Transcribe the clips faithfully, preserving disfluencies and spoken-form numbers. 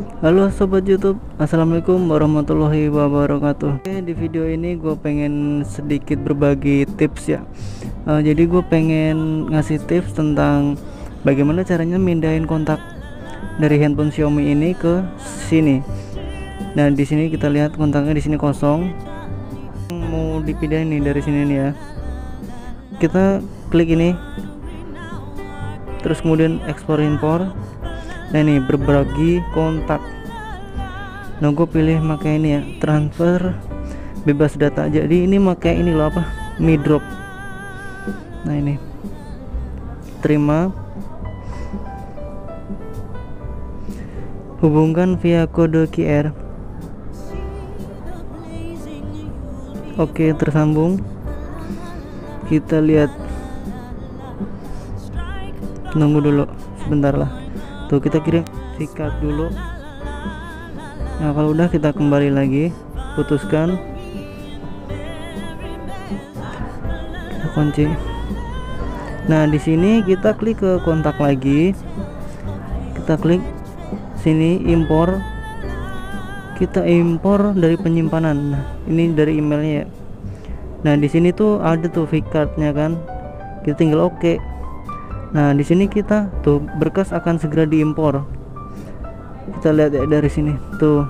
Halo sobat YouTube, assalamualaikum warahmatullahi wabarakatuh. Oke, di video ini gue pengen sedikit berbagi tips ya. Uh, jadi gue pengen ngasih tips tentang bagaimana caranya mindahin kontak dari handphone Xiaomi ini ke sini. Nah, di sini kita lihat kontaknya di sini kosong. Mau dipindahin nih dari sini nih ya. Kita klik ini, terus kemudian ekspor impor. Nah ini berbagi kontak. Nah gue pilih pakai ini ya, transfer bebas data. Jadi ini pakai ini loh, apa, Mi Drop. Nah ini terima, hubungkan via kode Q R. Oke, tersambung. Kita lihat, nunggu dulu sebentar lah. Tuh, kita kirim sikat dulu. Nah kalau udah kita kembali lagi, putuskan, kita kunci. Nah di sini kita klik ke kontak lagi, kita klik sini impor, kita impor dari penyimpanan. Nah ini dari emailnya ya. Nah di sini tuh ada tuh vCardnya kan, kita tinggal oke. Okay. Nah di sini kita tuh berkas akan segera diimpor. Kita lihat ya dari sini tuh,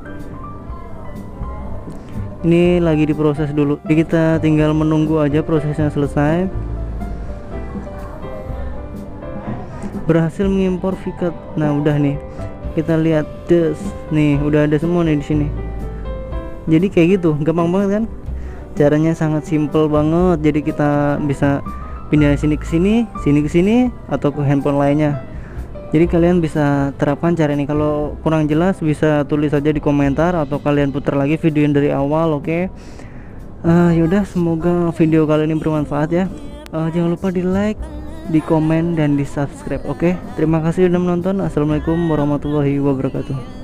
ini lagi diproses dulu. Jadi kita tinggal menunggu aja prosesnya selesai. Berhasil mengimpor vCard. Nah udah nih, kita lihat des nih, udah ada semua nih di sini. Jadi kayak gitu, gampang banget kan? Caranya sangat simple banget. Jadi kita bisa pindah sini ke sini, sini ke sini, atau ke handphone lainnya. Jadi kalian bisa terapkan cara ini. Kalau kurang jelas bisa tulis saja di komentar, atau kalian putar lagi video yang dari awal. Oke, okay? uh, yaudah, semoga video kali ini bermanfaat ya. Uh, jangan lupa di like, di komen, dan di subscribe. Oke, okay? Terima kasih sudah menonton. Assalamualaikum warahmatullahi wabarakatuh.